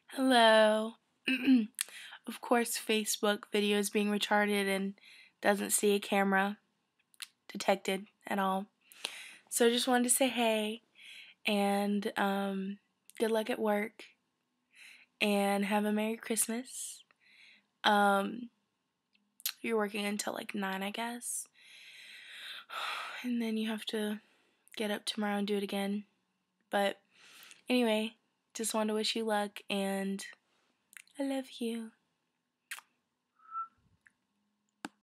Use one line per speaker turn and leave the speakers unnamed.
Hello. Of course, Facebook video is being retarded and doesn't see a camera detected at all. So I just wanted to say hey and good luck at work and have a Merry Christmas. You're working until like 9, I guess. And then you have to get up tomorrow and do it again. But anyway, just wanted to wish you luck and I love you.